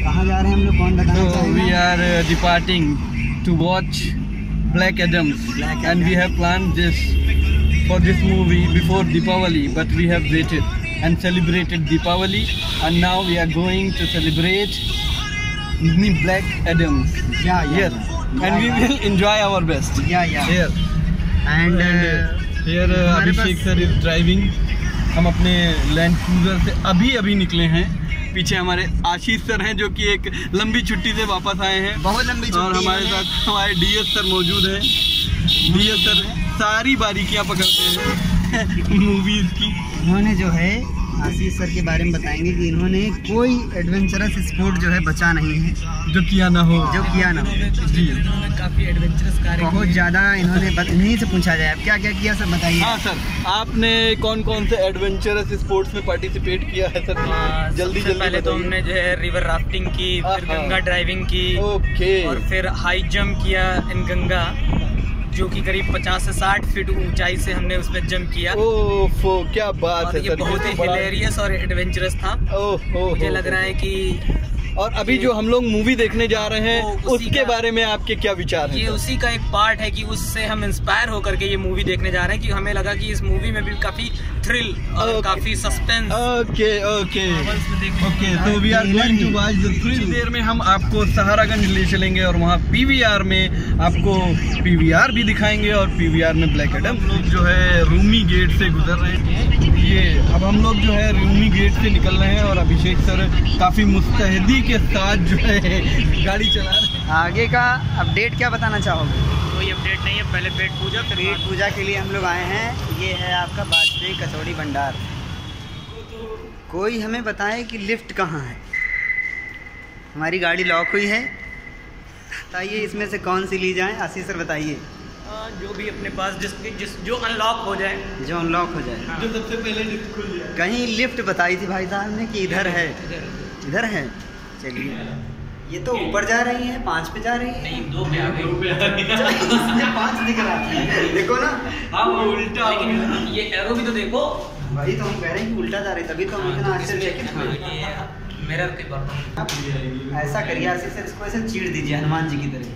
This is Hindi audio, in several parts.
कहाँ जा रहे हैं हम लोग, कौन बताना चाहेंगे? We are departing to watch Black Adams, and we have planned this for this movie before Deepavali, but we have waited and celebrated Deepavali, and now we are going to celebrate Black Adams. Yes, and we will enjoy our best. Here. And here Abhishek sir is driving. हम अपने लैंड क्रूजर से अभी निकले हैं। पीछे हमारे आशीष सर हैं जो कि एक लंबी छुट्टी से वापस आए हैं, बहुत लंबी छुट्टी। और हमारे साथ हमारे डीएस सर मौजूद हैं। डीएस सर सारी बारीकियां पकड़ते हैं मूवीज की। इन्होंने जो है आशीष सर के बारे में बताएंगे कि इन्होंने कोई एडवेंचरस स्पोर्ट जो है बचा नहीं है जो किया ना हो जी। काफ़ी एडवेंचरस कार्य बहुत ज़्यादा इन्होंने इन्हीं से पूछा जाए अब क्या क्या किया सर बताइए। हाँ सर, आपने कौन कौन से एडवेंचरस स्पोर्ट्स में पार्टिसिपेट किया है सर? जल्दी पहले तो हमने जो है रिवर राफ्टिंग की, फिर गंगा ड्राइविंग की, और फिर हाई जंप किया इन गंगा, जो कि करीब 50 से 60 फीट ऊंचाई से हमने उसमें जंप किया। ओह क्या बात है ये बहुत ही हिलेरियस और एडवेंचरस था। मुझे लग रहा है कि और अभी जो हम लोग मूवी देखने जा रहे हैं उसके बारे में आपके क्या विचार हैं? ये उसी का एक पार्ट है कि उससे हम इंस्पायर होकर के ये मूवी देखने जा रहे हैं, कि हमें लगा कि इस मूवी में भी काफी थ्रिल और काफी सस्पेंस। तो we are going to watch the thrill. देर में हम आपको सहारागंज ले चलेंगे और वहाँ पीवीआर में आपको पीवीआर भी दिखाएंगे, और पीवीआर में ब्लैक एडम। लोग जो है रूमी गेट से गुजर रहे हैं। ये अब हम लोग जो है रूमी गेट से निकल रहे हैं और अभिषेक सर काफी मुस्तैदी के साथ जो है गाड़ी चला रहे हैं। आगे का अपडेट क्या बताना चाहोगे? कोई अपडेट नहीं है, पहले पेट पूजा, फिर पेट पूजा के लिए हम लोग आए हैं। ये है आपका वाजपेयी कचौड़ी भंडार। कोई हमें बताए कि लिफ्ट कहाँ है? हमारी गाड़ी लॉक हुई है, बताइए इसमें से कौन सी ली जाए? आशीष सर बताइए। जो भी अपने पास जो अनलॉक हो जाए, जो सबसे पहले लिफ्ट खुल जाए। कहीं लिफ्ट बताई थी भाई साहब ने कि इधर है, इधर है। चलिए, ये तो ऊपर जा रही है, 5 पे जा रही है। नहीं, 2 पे आ गई। इसमें 5 दिख रहा है, देखो ना। हाँ उल्टा, लेकिन ये एरो भी तो देखो। वही तो हम कह रहे हैं कि उल्टा जा रही, तभी तो हम इतना आश्चर्यचकित हुए। मिरर के बर्तन ऐसा करिए आशीष सर, इसको ऐसे चीड़ दीजिए हनुमान जी की तरह।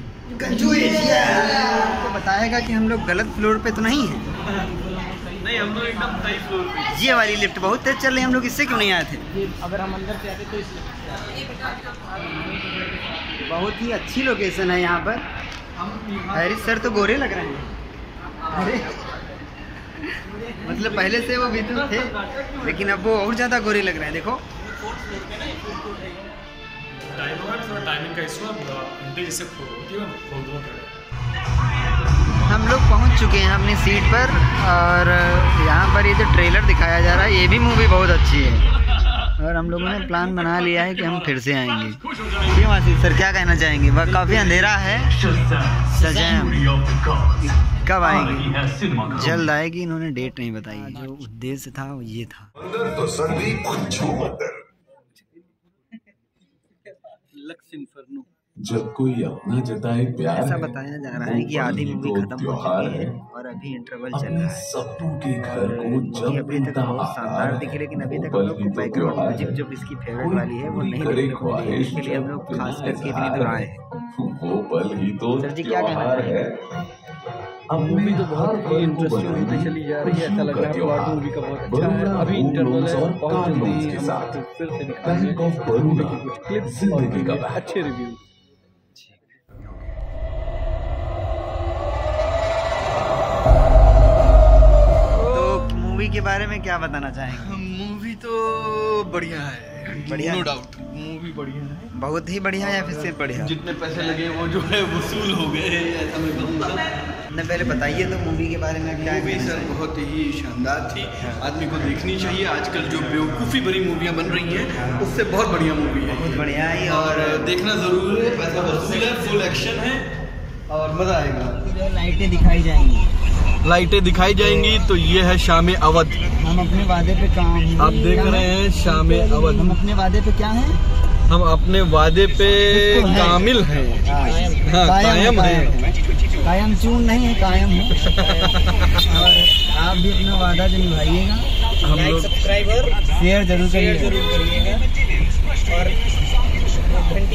आपको बताएगा कि हम लोग गलत फ्लोर पे तो नहीं है। नहीं, हम लोग एकदम सही फ्लोर पे। ये वाली लिफ्ट बहुत तेज चल रही है, हम लोग इससे क्यों नहीं आए थे? अगर हम अंदर से आते तो बहुत ही अच्छी लोकेशन है यहाँ पर। हैरिस सर तो गोरे लग रहे हैं। अरे मतलब पहले से वो विद्युत थे, लेकिन अब वो और ज़्यादा गोरे लग रहे हैं। देखो टाइमिंग का इशू जैसे हम लोग पहुँच चुके हैं अपनी सीट पर, और यहाँ पर ये जो ट्रेलर दिखाया जा रहा है ये भी मूवी बहुत अच्छी है, और हम लोगों ने प्लान बना लिया है कि हम फिर से आएंगे। क्यों आशीष सर क्या कहना चाहेंगे? वह काफ़ी अंधेरा है। शज़ैम कब आएगी? जल्द आएगी। इन्होंने डेट नहीं बताई। जो उद्देश्य था वो ये था। जब कोई अपना जताए प्यार ऐसा बताया जा रहा है कि आधी मूवी खत्म हो चुकी है और अभी इंटरवल चल रहा है। सपनों के घर को जब अभी तक बहुत शानदार दिखी, लेकिन अभी तक हम लोग को बैकग्राउंड म्यूजिक जो इसकी फेवरेट वाली है वो नहीं देखने को मिली। इसके लिए हम लोग खास करके इतनी दूर आए हैं। वो पल ही तो सर जी क्या कहना है? अब मूवी तो बहुत ही इंटरेस्टिंग होती चली जा रही है। ऐसा लग रहा है प्लॉट मूवी का बहुत अच्छा है। अभी इंटरवल है, बहुत जल्दी हम आपको फिर से दिखाएंगे कुछ क्लिप्स और अच्छे रिव्यू। तो मूवी के बारे में क्या बताना चाहेंगे? मूवी तो बढ़िया है, बढ़िया, नो डाउट मूवी बढ़िया है। बहुत ही बढ़िया या फिर सिर्फ बढ़िया? जितने पैसे लगे वो जो है वसूल हो गए, ऐसा मैं कहूँगा। न पहले बताइए तो मूवी के बारे में क्या? मूवी सर बहुत ही शानदार थी, आदमी को देखनी चाहिए। आजकल जो बेवकूफ़ी भरी मूवियाँ बन रही हैं उससे बहुत बढ़िया मूवी है, बहुत बढ़िया है और देखना ज़रूर है। पैसा वसूल है, फुल एक्शन है और मज़ा आएगा। लाइटें दिखाई जाएंगी, लाइटें दिखाई जाएंगी। तो ये है शाम अवध। हम अपने वादे पे काम, आप देख रहे हैं शाम अवध। हम अपने वादे पे क्या हैं? हम अपने वादे पे कामिल हैं। हाँ, कायम है। कायम चून नहीं है, कायम है। और आप भी अपना वादा जो निभाइएगा, हम लोग सब्सक्राइबर शेयर जरूर करिएगा और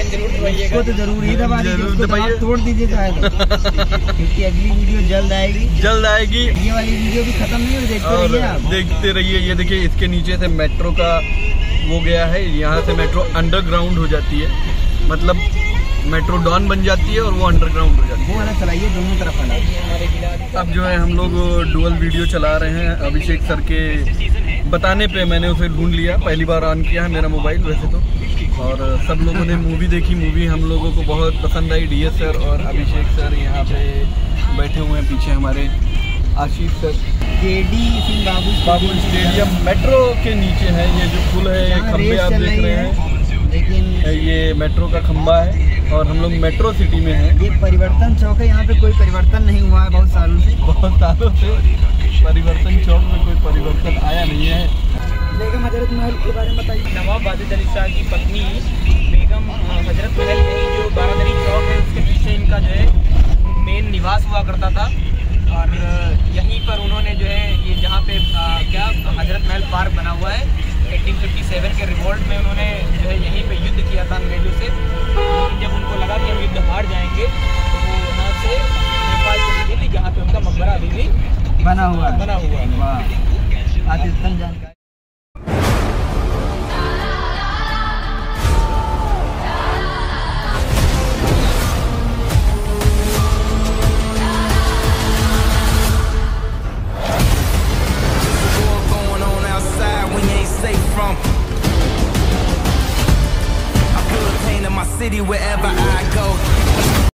बटन जरूर दबाइएगा। उसको तो जरूर ही दबा दीजिए, जरूर उसको तो दबाइए। आप तोड़ दीजिए चाहे तो, क्योंकि अगली वीडियो जल्द आएगी। जल्द आएगी ये वाली वीडियो भी खत्म नहीं हुई, देखते और रहिए आप। देखते रहिए। ये देखिए इसके नीचे से मेट्रो का वो गया है, यहाँ से मेट्रो अंडरग्राउंड हो जाती है, मतलब मेट्रो डॉन बन जाती है और वो अंडरग्राउंड हो जाती है। वो वाला चलाइए, दोनों तरफ वाला। अब जो है हम लोग डुअल वीडियो चला रहे हैं अभिषेक सर के बताने पे। मैंने उसे ढूंढ लिया, पहली बार ऑन किया है मेरा मोबाइल वैसे तो, और सब लोगों ने मूवी देखी। मूवी हम लोगों को बहुत पसंद आई। डीएस सर और अभिषेक सर यहाँ पे बैठे हुए हैं, पीछे हमारे Ashish sir. KD Singh Babu stadium metro के नीचे है, ये जो पुल है, ये खंबे आप देख रहे हैं, लेकिन ये मेट्रो का खंबा है और हम लोग मेट्रो सिटी में हैं। ये परिवर्तन चौक है, यहाँ पे कोई परिवर्तन नहीं हुआ है बहुत सालों से। बहुत सालों से परिवर्तन चौक में कोई परिवर्तन आया नहीं है। बेगम हजरत महल के बारे में बताइए। नवाब वाजिद अली शाह की पत्नी बेगम हजरत महल में जो बारादरी चौक है उसके पीछे इनका जो है मेन निवास हुआ करता था, और यहीं पर उन्होंने जो है ये जहाँ पे क्या हजरत महल पार्क बना हुआ है, 1857 के रिवोल्ट में उन्होंने जो है यहीं पे युद्ध किया था अंग्रेजों से। लेकिन जब उनको लगा कि हम युद्ध हार जाएंगे तो वो यहाँ से नेपाल चली गई थी, जहाँ पे उनका मकबरा अभी भी बना हुआ है। बना हुआ है। वाह, अद्यतन जानकारी।